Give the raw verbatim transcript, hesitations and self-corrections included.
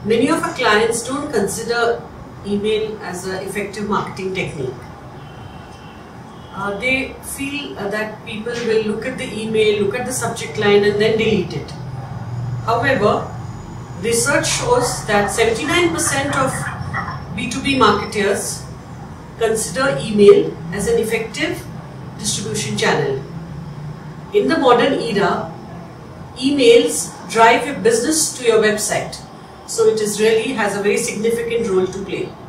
Many of our clients don't consider email as an effective marketing technique. Uh, they feel uh, that people will look at the email, look at the subject line and then delete it. However, research shows that seventy-nine percent of B two B marketers consider email as an effective distribution channel. In the modern era, emails drive your business to your website. So it is really has a very significant role to play.